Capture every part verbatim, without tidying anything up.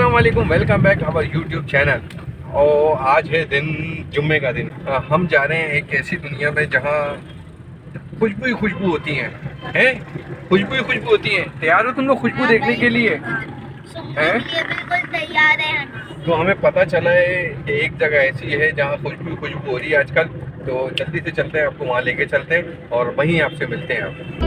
अस्सलाम वालेकुम, welcome back our YouTube channel. और आज है दिन जुम्मे का दिन। हम जा रहे हैं एक ऐसी दुनिया में जहाँ खुशबू ही खुशबू होती हैं हैं खुशबू ही खुशबू होती हैं। तैयार हो तुम लोग खुशबू देखने के लिए? हैं? बिल्कुल तैयार हैं। तो हमें पता चला है कि एक जगह ऐसी है जहाँ खुशबू खुशबू हो रही है आजकल। तो जल्दी से चलते हैं, आपको वहाँ लेके चलते हैं और वहीं आपसे मिलते हैं आप।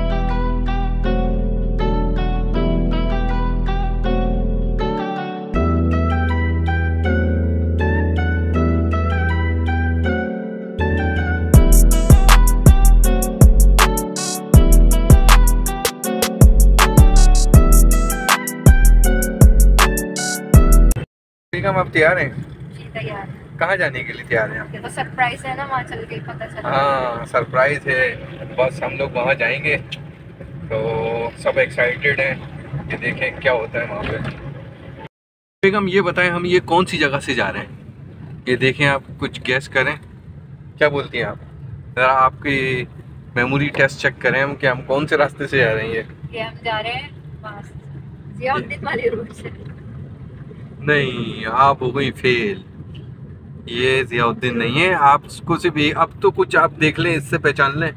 हम अब तैयार हैं। जी तैयार। कहाँ जाने के लिए तैयार हैं आप? तो सरप्राइज है ना, वहाँ चल के पता चला। हाँ सरप्राइज है, बस हम लोग वहाँ जाएंगे तो सब एक्साइटेड हैं कि देखें क्या होता है वहाँ पे। बेगम ये बताएं, हम ये कौन सी जगह से जा रहे हैं? ये देखें, आप कुछ गैस करें, क्या बोलती हैं आप? ज़रा आपकी मेमोरी टेस्ट चेक करें हम कि हम कौन से रास्ते से जा रहे हैं। ये ये हम जा रहे हैं वहाँ से, जियाउद्दीन वाले रोड से। नहीं, आप हो गई फेल। ये जियाउद्दीन नहीं है, आपको सिर्फ अब तो कुछ आप देख लें, इससे पहचान लें।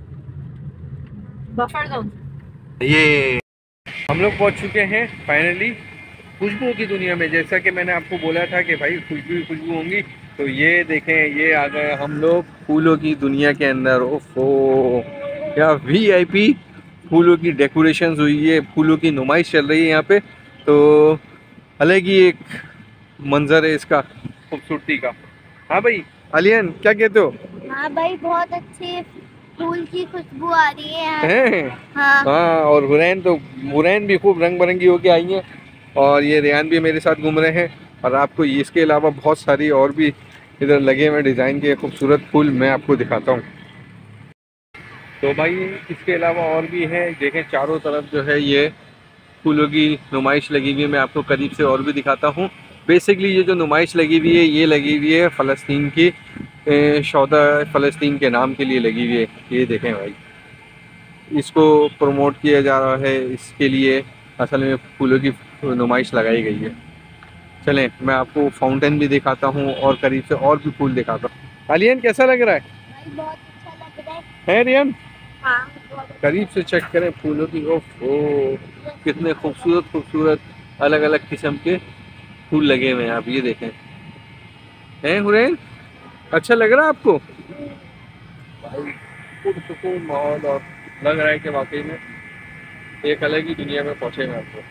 Buffer zone. ये हम लोग पहुंच चुके हैं फाइनली खुशबू की दुनिया में। जैसा कि मैंने आपको बोला था कि भाई खुशबू ही खुशबू होंगी, तो ये देखें, ये आ गए हम लोग फूलों की दुनिया के अंदर। ओफो, यहाँ वी आई पी फूलों की डेकोरेशन हुई है, फूलों की नुमाइश चल रही है यहाँ पे। तो अलग ही एक मंजर है इसका, खूबसूरती का। हाँ भाई अलियन, क्या कहते हो? हाँ भाई, बहुत अच्छी फूल की खुशबू आ रही है यहाँ। हैं? हाँ। हाँ, और हुरैन तो हुरैन भी खूब रंग बिरंगी होके आई हैं, और ये रेयान भी मेरे साथ घूम रहे हैं। और आपको इसके अलावा बहुत सारी और भी इधर लगे हुए डिज़ाइन के खूबसूरत फूल मैं आपको दिखाता हूँ। तो भाई इसके अलावा और भी है, देखें चारों तरफ जो है ये फूलों की नुमाइश लगी हुई है। मैं आपको करीब से और भी दिखाता हूँ। बेसिकली ये जो नुमाइश लगी हुई है, ये लगी हुई है फ़लस्तीन की शौदा फ़लस्तीन के नाम के लिए लगी हुई है। ये देखें भाई, इसको प्रमोट किया जा रहा है, इसके लिए असल में फूलों की नुमाइश लगाई गई है। चलें मैं आपको फाउंटेन भी दिखाता हूँ और करीब से और भी फूल दिखाता हूँ। आलियन कैसा लग रहा है? भाई बहुत अच्छा लग रहा है। है रियन? हाँ, बहुत करीब से चेक करें फूलों की। ओह, कितने खूबसूरत खूबसूरत अलग अलग किस्म के फूल लगे हुए हैं। आप ये देखें, हैं हुरैन, अच्छा लग रहा है आपको? भाई पुरसुकून माहौल, और लग रहा है कि वाकई में एक अलग ही दुनिया में पहुंचे हैं आपको।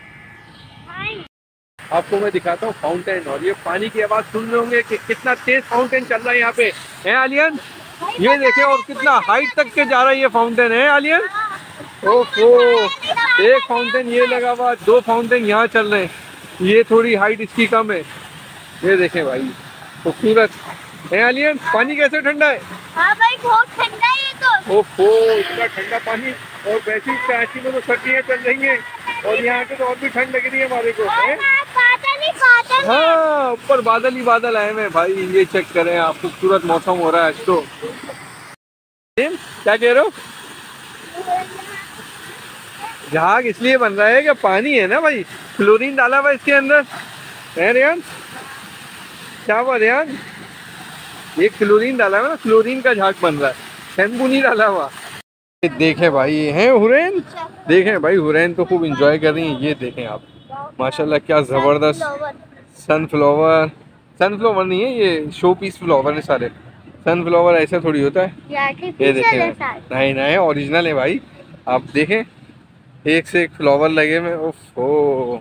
आपको मैं दिखाता हूँ फाउंटेन, और ये पानी की आवाज़ सुन रहे होंगे कि कितना तेज फाउंटेन चल रहा है यहाँ पे। हैं आलियन? ये देखें, और कितना हाइट तक के जा रहा है ये फाउंटेन। है आलियन? ओहो, एक फाउंटेन ये लगा हुआ, दो फाउंटेन यहाँ चल रहे हैं, ये थोड़ी हाइट इसकी कम है। ये देखें भाई, खूबसूरत है। आलियन, पानी कैसे ठंडा है? हाँ भाई, बहुत ठंडा है ये तो। ओहो, इतना ठंडा पानी, और वैसे कराची में तो सर्दियाँ चल रही हैं, और यहाँ पे तो और भी ठंड लग रही है हमारे को। है? बादल ही बादल। हाँ, ऊपर बादल ही बादल आए हैं भाई। ये चेक करें आप, खूबसूरत मौसम हो रहा है आज तो। क्या कह रहे हो? जहाज इसलिए बन रहा है कि पानी है ना भाई, क्लोरीन डाला हुआ इसके अंदर। है रेयान? क्या हुआ रेयान? ये क्लोरीन डाला हुआ ना, क्लोरीन का जहाज बन रहा है, शैम्पू नहीं डाला हुआ। देखें भाई, हैं हुरैन? देखें भाई, हुरैन तो खूब इंजॉय कर रही हैं। ये देखें आप, माशाल्लाह क्या ज़बरदस्त सनफ्लावर। सनफ्लावर नहीं है, ये शो पीस फ्लावर है सारे। सनफ्लावर ऐसा थोड़ी होता है। ये देखें, नहीं नहीं ओरिजिनल है भाई। आप देखें, एक से एक फ्लावर लगे में। ओफो,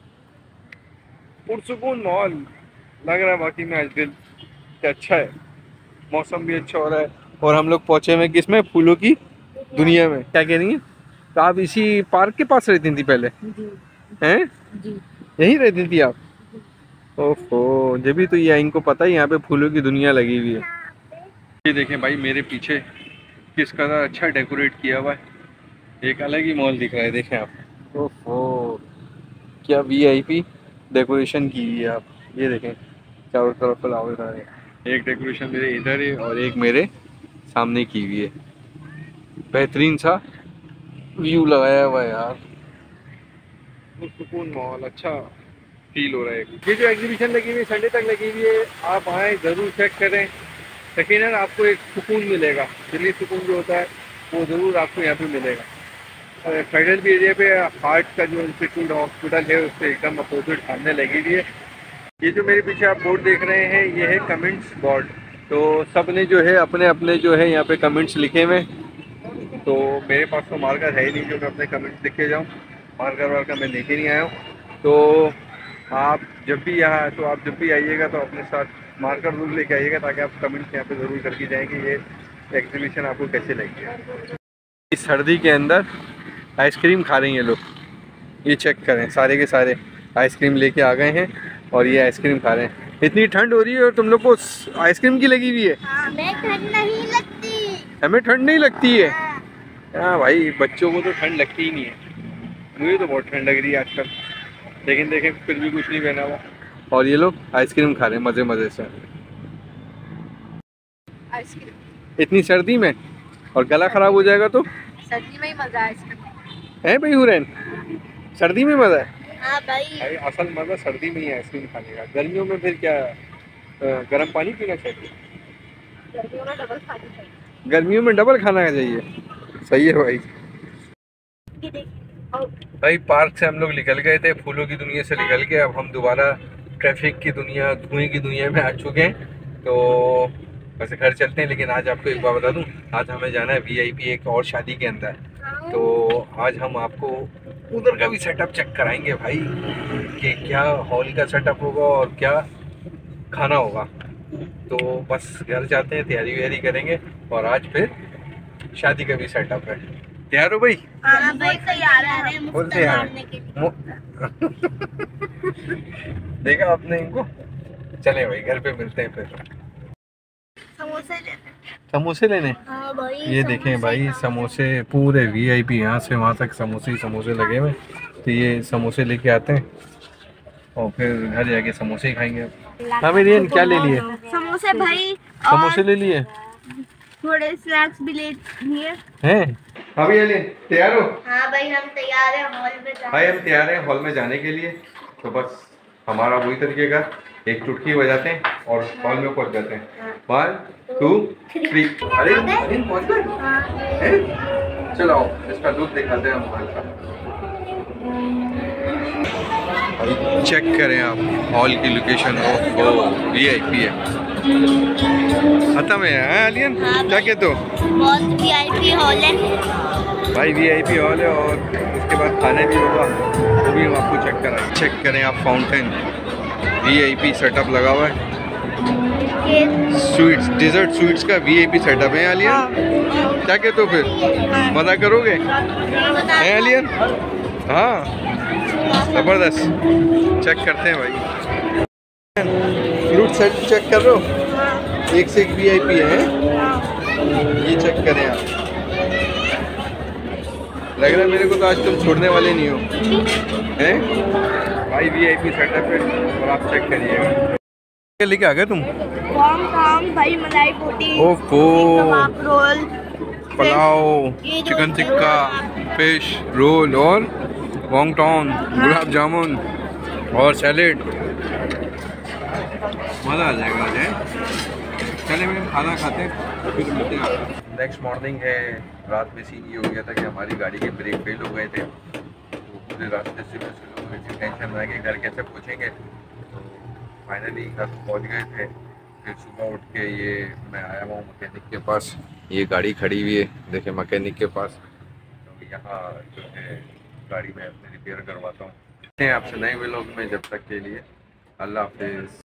पुरसुकून माहौल लग रहा है बाकी में। आज दिल अच्छा है, मौसम भी अच्छा हो रहा है, और हम लोग पहुँचे हुए किस में? फूलों की दुनिया में। क्या कह रही हैं? तो आप इसी पार्क के पास रहती थी पहले? हैं? यहीं रहती थी आप? ओहो, जब भी तो ये इनको पता है यहाँ पे फूलों की दुनिया लगी हुई है। ये देखें भाई, मेरे पीछे किस कदर अच्छा डेकोरेट किया हुआ है, एक अलग ही मॉल दिख रहा है। देखें आप, ओहो क्या वीआईपी डेकोरेशन की है आप। ये देखें चारों तरफ फ्लावर आ रहे हैं। एक डेकोरेशन मेरे इधर है और एक मेरे सामने की हुई है। बेहतरीन सा व्यू लगाया हुआ है यार, सुकून माहौल अच्छा। फील हो रहा है। ये जो एग्जीबिशन लगी हुई है संडे तक लगी हुई है, आप आए ज़रूर चेक करें, यकीनन आपको एक सुकून मिलेगा। दिल्ली सुकून जो होता है वो ज़रूर आपको यहाँ पे मिलेगा। फेडरल भी एरिया पे हार्ट का जो इंस्टीट्यूट हॉस्पिटल है उससे एकदम अपोजिट सामने लगी हुई है। ये जो मेरे पीछे आप बोर्ड देख रहे हैं ये है कमेंट्स बोर्ड। तो सब ने जो है अपने अपने जो है यहाँ पे कमेंट्स लिखे हुए। तो मेरे पास तो मार्कर है ही नहीं जो मैं अपने कमेंट्स लिख के जाऊँ, मार्कर वार्कर मैं लेके नहीं आया हूँ। तो आप जब भी यहाँ तो आप जब भी आइएगा तो अपने साथ मार्कर जरूर लेके आइएगा ताकि आप कमेंट्स यहाँ पे ज़रूर करके जाएंगे ये एग्जीबिशन आपको कैसे लगी। इस सर्दी के अंदर आइसक्रीम खा रहे हैं लोग, ये चेक करें, सारे के सारे आइसक्रीम लेके आ गए हैं और ये आइसक्रीम खा रहे हैं। इतनी ठंड हो रही है और तुम लोग को आइसक्रीम की लगी हुई है। हमें ठंड नहीं लगती। हमें ठंड नहीं लगती है? हाँ भाई, बच्चों को तो ठंड लगती ही नहीं है, मुझे तो बहुत ठंड लग रही है आजकल, लेकिन देखें फिर भी कुछ नहीं पहना हुआ। और ये लोग आइसक्रीम खा रहे हैं मज़े मज़े से आइसक्रीम इतनी सर्दी में, और गला ख़राब हो जाएगा तो। सर्दी में ही मजा है आइसक्रीम है भाई हुरैन, सर्दी में मज़ा है। हाँ भाई, भाई असल मज़ा सर्दी में ही है आइसक्रीम खाने का। गर्मियों में फिर क्या गर्म पानी पीना चाहिए, गर्मियों में डबल खानी चाहिए। गर्मियों में डबल खाना चाहिए। सही है भाई। भाई पार्क से हम लोग निकल गए थे, फूलों की दुनिया से निकल के अब हम दोबारा ट्रैफिक की दुनिया, धुएं की दुनिया में आ चुके हैं। तो वैसे घर चलते हैं, लेकिन आज आपको एक बात बता दूं, आज हमें जाना है वीआईपी एक और शादी के अंदर। तो आज हम आपको उधर का भी सेटअप चेक कराएंगे भाई, कि क्या हॉल का सेटअप होगा और क्या खाना होगा। तो बस घर जाते हैं, तैयारी व्यारी करेंगे और आज फिर शादी का भी सेटअप है। तैयार हो भाई? हाँ भाई तैयार है बोल तैयार है। देखा आपने इनको। चले भाई घर पे मिलते हैं फिर। समोसे लेने। समोसे लेने? हाँ भाई, ये देखें भाई समोसे पूरे वीआईपी, यहाँ से वहाँ तक समोसे ही समोसे लगे हुए। तो ये समोसे लेके आते हैं और फिर घर जाके समोसे ही खाएंगे। हाँ मेरी क्या ले लिए? समोसे भाई, समोसे ले लिए, थोड़े स्नैक्स भी ले लिए हैं। हाँ भैया ले, तैयार हो? हाँ भाई हम तैयार हैं हॉल में जाने। भाई हम तैयार हैं हॉल में जाने के लिए। तो बस हमारा वही तरीके का, एक चुटकी बजाते हैं और हॉल में पहुंच जाते हैं। One two three. अरे अरे पहुंच गए। चलो इसका लुक दिखाते हैं हम हॉल का। चेक करें आप हॉल की लोकेशन। ओह वीआईपी है, खत्म है आलियन। हाँ क्या कहते हो? बहुत वीआईपी हॉल है भाई, वीआईपी हॉल है और उसके बाद खाने भी होगा, वो भी हम आपको चेक कराएं। चेक करें आप फाउंटेन, वीआईपी सेटअप लगा हुआ है। स्वीट्स, डिजर्ट स्वीट्स का वीआईपी सेटअप है आलियन। क्या कहते हो फिर, मजा करोगे? है आलियन? हाँ ज़बरदस्त। चेक करते हैं भाई, फ्रूट सेट चेक कर रहे हो, एक से एक वीआईपी है। ये चेक करें आप, लग रहा है मेरे को तो आज तुम छोड़ने वाले नहीं हो हैं भाई। वीआईपी सेटअप है और आप चेक करिएगा। क्या लेके आ गए तुम? कॉम कॉम भाई, मलाई बोटी, ओफो, kebab roll, pulao, chicken tikka, fish roll और वॉन्गटॉन, गुलाब जामुन और सैलेड। मज़ा आ जाएगा आज है। चले हम खाना खाते हैं फिर मिलते हैं। नेक्स्ट मॉर्निंग है, रात में सीन ये हो गया था कि हमारी गाड़ी के ब्रेक फेल हो गए थे। तो पूरे रास्ते से बस टेंशन में कि घर कैसे पहुँचेंगे। तो फाइनली घर पहुँच गए थे। फिर सुबह उठ के ये मैं आया हुआ मैकेनिक के पास, ये गाड़ी खड़ी हुई है देखे मैकेनिक के पास। तो यहाँ जो है गाड़ी में अपने रिपेयर करवाता हूँ। आपसे नए व्लॉग में, जब तक के लिए अल्लाह हाफिज़।